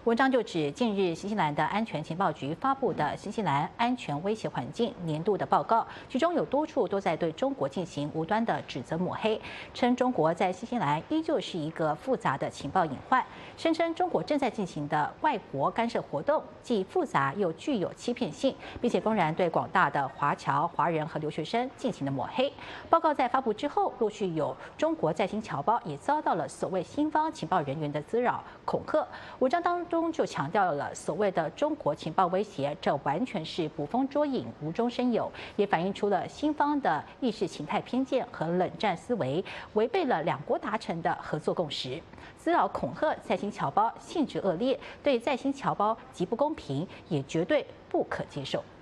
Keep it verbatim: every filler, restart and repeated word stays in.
文章就指，近日新西兰的安全情报局发布的《新西兰安全威胁环境年度的报告》，其中有多处都在对中国进行无端的指责抹黑，称中国在新西兰依旧是一个复杂的情报隐患，声称中国正在进行的外国干涉活动既复杂又具有欺骗性，并且公然对广大的华侨、华人和留学生进行了抹黑。报告在发布之后，陆续有中国在新侨胞也遭到了所谓新方情报人员的滋扰、恐吓。文章当中就强调了所谓的中国情报威胁，这完全是捕风捉影、无中生有，也反映出了新方的意识形态偏见和冷战思维，违背了两国达成的合作共识。滋扰恐吓在新侨胞性质恶劣，对在新侨胞极不公平，也绝对不可接受。